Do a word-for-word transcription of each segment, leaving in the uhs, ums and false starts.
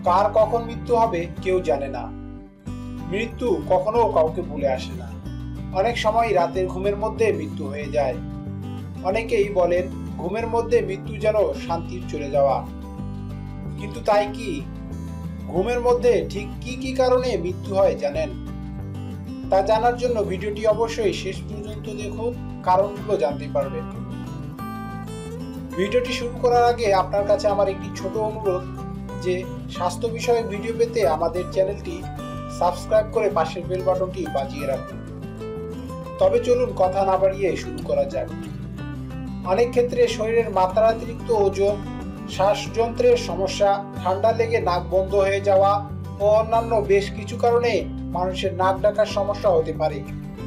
কার কখন মৃত্যু হবে কেউ জানে না। মৃত্যু কখনো কাউকে ভুলে আসে না। অনেক সময় রাতের ঘুমের মধ্যে মৃত্যু হয়ে যায়। অনেকেই বলেন ঘুমের মধ্যে মৃত্যু যেন শান্তির চলে যাওয়া, কিন্তু তাই কি? ঘুমের মধ্যে ঠিক কি কি কারণে মৃত্যু হয় জানেন? তা জানার জন্য ভিডিওটি অবশ্যই শেষ পর্যন্ত দেখুন, কারণগুলো জানতে পারবেন। ভিডিওটি শুরু করার আগে আপনার কাছে আমার একটি ছোট অনুরোধ যে স্বাস্থ্য বিষয়ক ভিডিও পেতে আমাদের চ্যানেলটি সাবস্ক্রাইব করে পাশের বেল বাটনটি বাজিয়ে রাখুন। তবে চলুন কথা না বাড়িয়ে শুরু করা যাক। অনেক ক্ষেত্রে শরীরের মাত্রাতিরিক্ত ওজন, শ্বাসযন্ত্রের সমস্যা, ঠান্ডা লেগে নাক বন্ধ হয়ে যাওয়া ও অন্যান্য বেশ কিছু কারণে মানুষের নাক ডাকার সমস্যা হতে পারে।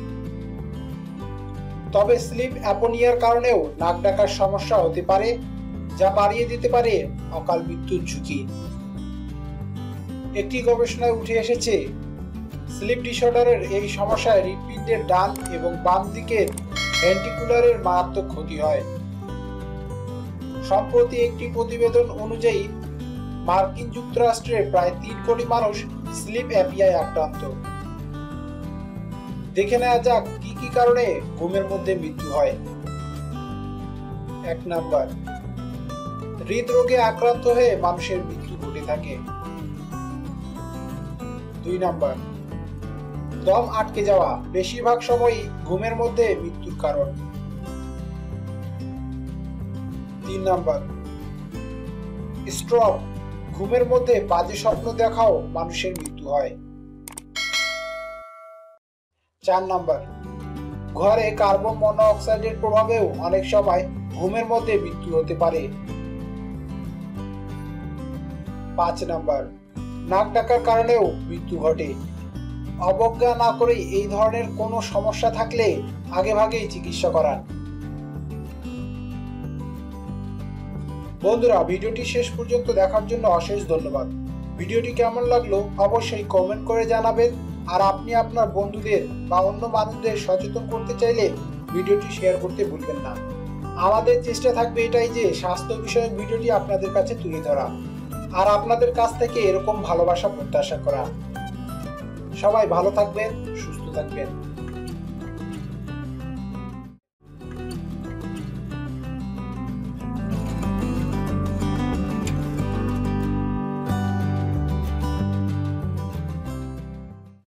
তবে স্লিপ অ্যাপনিয়ার কারণেও নাক ডাকার সমস্যা হতে পারে, যা বাড়িয়ে দিতে পারে অকাল মৃত্যুর ঝুঁকি। একটি গবেষণায় উঠে এসেছে স্লিপ ডিসঅর্ডারের এই সমস্যায় হৃৎপিণ্ডের ডান এবং বাম দিকের ভেন্ট্রিকুলারের মারাত্মক ক্ষতি হয়। সম্প্রতি একটি প্রতিবেদন অনুযায়ী মার্কিন যুক্তরাষ্ট্রের প্রায় তিন কোটি মানুষ স্লিপ অ্যাপিয়ায় আক্রান্ত। দেখে নেওয়া যাক কি কি কারণে ঘুমের মধ্যে মৃত্যু হয়। এক নাম্বার, হৃদরোগে আক্রান্ত হয়ে মানুষের মৃত্যু ঘটে থাকে। দুই নাম্বার, দম আটকে যাওয়া, বেশিরভাগ সময়ই ঘুমের মধ্যে মৃত্যুর কারণ। তিন নাম্বার, স্ট্রোক, ঘুমের মধ্যে বাজে স্বপ্ন দেখাও মানুষের মৃত্যু হয়। চার নাম্বার, ঘরে কার্বন মনোক্সাইডের প্রভাবেও অনেক সময় ঘুমের মধ্যে মৃত্যু হতে পারে। পাঁচ নাম্বার, নাক ডাকার কারণেও মৃত্যু ঘটে। অবজ্ঞা না করে এই ধরনের কোনো সমস্যা থাকলে আগেভাগেই চিকিৎসা করান। বন্ধুরা, ভিডিওটি শেষ পর্যন্ত দেখার জন্য অশেষ ধন্যবাদ। ভিডিওটি কেমন লাগলো অবশ্যই কমেন্ট করে জানাবেন। আর আপনি আপনার বন্ধুদের বা অন্য মানুষদের সচেতন করতে চাইলে ভিডিওটি শেয়ার করতে ভুলবেন না। আমাদের চেষ্টা থাকবে এটাই যে স্বাস্থ্য বিষয়ক ভিডিওটি আপনাদের কাছে তুলে ধরা আর আপনাদের কাছ থেকে এরকম ভালোবাসা প্রত্যাশা করা। সবাই ভালো থাকবেন, সুস্থ থাকবেন।